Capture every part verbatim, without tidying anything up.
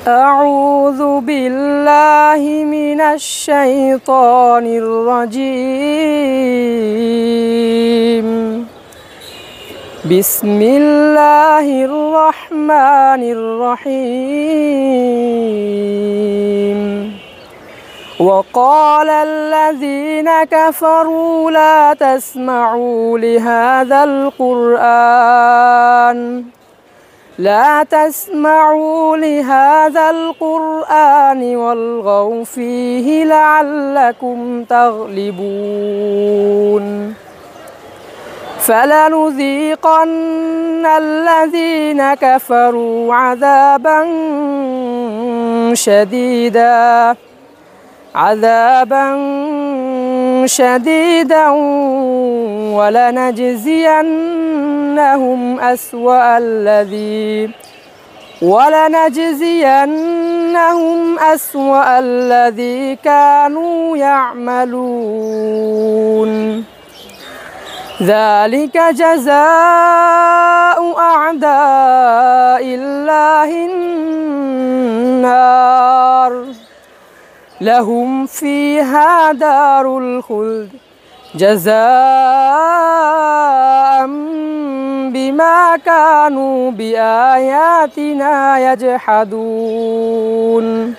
أعوذ بالله من الشيطان الرجيم. بسم الله الرحمن الرحيم. وقال الذين كفروا لا تسمعوا لهذا القرآن لا تسمعوا لهذا القرآن والغوا فيه لعلكم تغلبون. فلنذيقن الذين كفروا عذابا شديدا عذابا شديدا ولنجزينهم أسوأ الذي ولنجزينهم أسوأ الذي كانوا يعملون. ذلك جزاء أعداء الله النار لهم فيها دار الخلد جزاء بما كانوا بآياتنا يجحدون.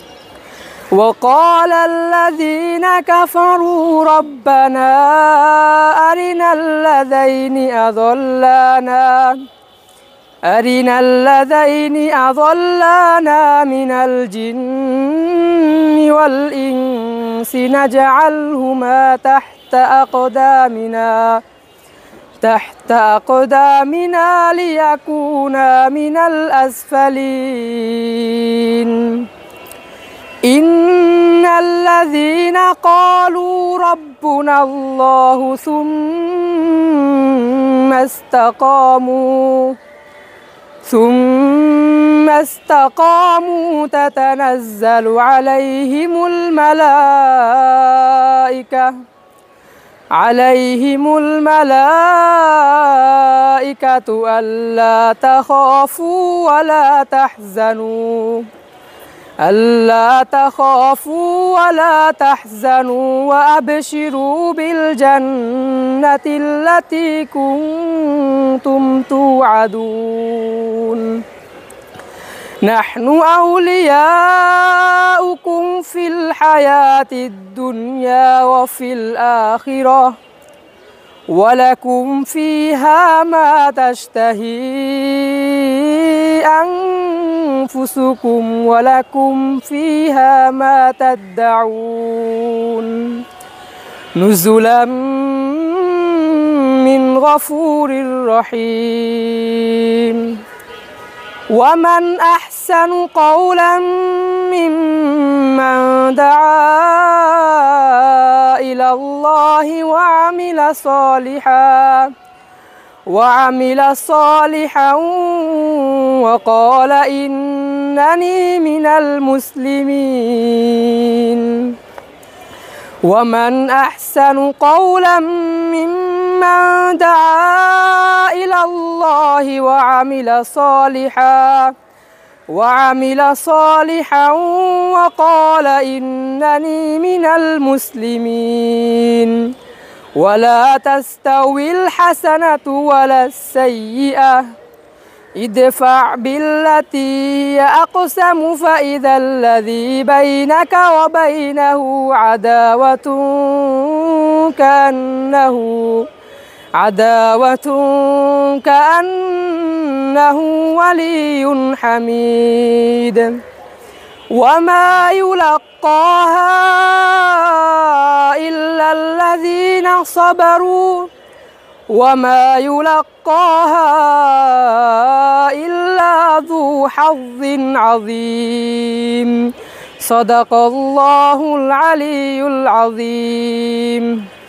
وقال الذين كفروا ربنا أرنا الذين أضلانا أرنا الذين أضلانا من الجن والإنس نجعلهما تحت أقدامنا تحت أقدامنا ليكونا من الأسفلين. إن الذين قالوا ربنا الله ثم استقاموا ثم استقاموا تتنزل عليهم الملائكة عليهم الملائكة ألا تخافوا ولا تحزنوا ألا تخافوا ولا تحزنوا وأبشروا بالجنة التي كنتم توعدون. نحن أولياؤكم في الحياة الدنيا وفي الآخرة ولكم فيها ما تشتهي أنفسكم ولكم فيها ما تدعون نزلا من غفور رحيم. ومن أحسن قولا ممن دعا إلى الله وعمل صالحا وعمل صالحا وقال إنني من المسلمين. ومن أحسن قولا ممن دعا إلى الله وعمل صالحا وعمل صالحا وقال إنني من المسلمين. ولا تستوي الحسنة ولا السيئة ادفع بالتي هي أقسم فإذا الذي بينك وبينه عداوة كأنه عداوة كأنه ولي حميد. وما يلقاها إلا الذين صبروا وما يلقاها إلا ذو حظ عظيم. صدق الله العلي العظيم.